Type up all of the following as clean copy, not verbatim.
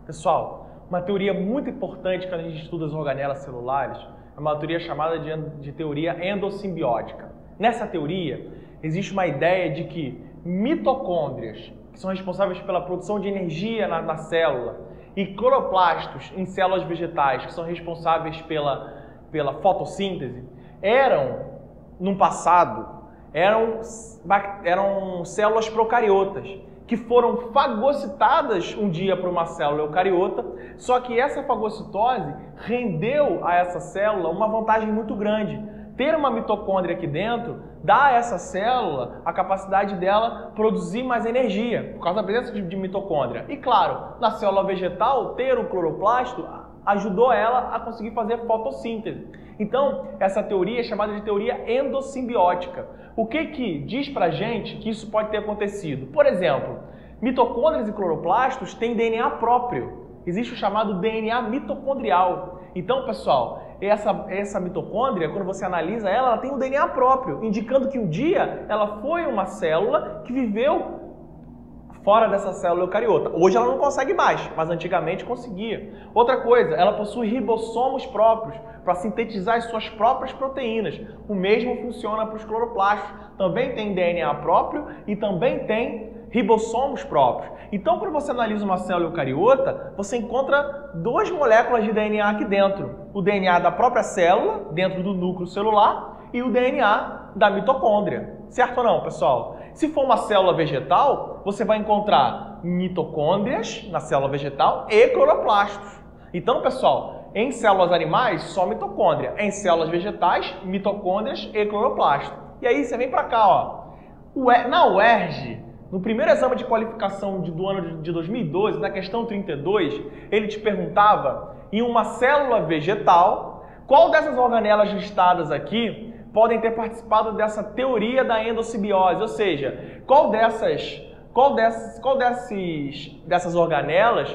Pessoal, uma teoria muito importante quando a gente estuda as organelas celulares é uma teoria chamada de teoria endossimbiótica. Nessa teoria, existe uma ideia de que mitocôndrias, que são responsáveis pela produção de energia na célula, e cloroplastos em células vegetais, que são responsáveis pela fotossíntese, no passado, eram células procariotas, que foram fagocitadas um dia por uma célula eucariota, só que essa fagocitose rendeu a essa célula uma vantagem muito grande. Ter uma mitocôndria aqui dentro dá a essa célula a capacidade dela produzir mais energia, por causa da presença de mitocôndria. E claro, na célula vegetal, ter o cloroplasto ajudou ela a conseguir fazer fotossíntese. Então, essa teoria é chamada de teoria endossimbiótica. O que diz pra gente que isso pode ter acontecido? Por exemplo, mitocôndrias e cloroplastos têm DNA próprio. Existe o chamado DNA mitocondrial. Então, pessoal, essa mitocôndria, quando você analisa ela tem um DNA próprio, indicando que um dia ela foi uma célula que viveu fora dessa célula eucariota. Hoje ela não consegue mais, mas antigamente conseguia. Outra coisa, ela possui ribossomos próprios para sintetizar as suas próprias proteínas. O mesmo funciona para os cloroplastos. Também tem DNA próprio e também tem ribossomos próprios. Então, quando você analisa uma célula eucariota, você encontra duas moléculas de DNA aqui dentro. O DNA da própria célula, dentro do núcleo celular, e o DNA da mitocôndria. Certo ou não, pessoal? Se for uma célula vegetal, você vai encontrar mitocôndrias na célula vegetal e cloroplastos. Então, pessoal, em células animais, só mitocôndria. Em células vegetais, mitocôndrias e cloroplasto. E aí você vem para cá, ó. Na UERJ, no primeiro exame de qualificação do ano de 2012, na questão 32, ele te perguntava, em uma célula vegetal, qual dessas organelas listadas aqui podem ter participado dessa teoria da endossimbiose, ou seja, qual dessas organelas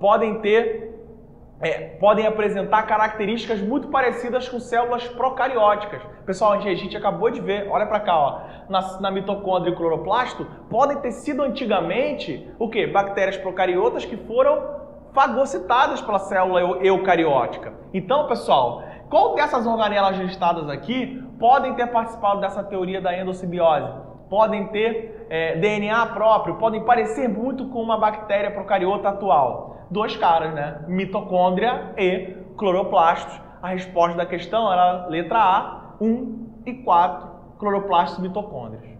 podem apresentar características muito parecidas com células procarióticas. Pessoal, a gente acabou de ver, olha para cá, ó, na mitocôndria e cloroplasto, podem ter sido antigamente o quê? Bactérias procariotas que foram fagocitadas pela célula eucariótica. Então, pessoal, qual dessas organelas listadas aqui podem ter participado dessa teoria da endossimbiose? Podem ter DNA próprio, podem parecer muito com uma bactéria procariota atual. Dois caras, né? Mitocôndria e cloroplastos. A resposta da questão era a letra A, 1 e 4, cloroplastos e mitocôndrias.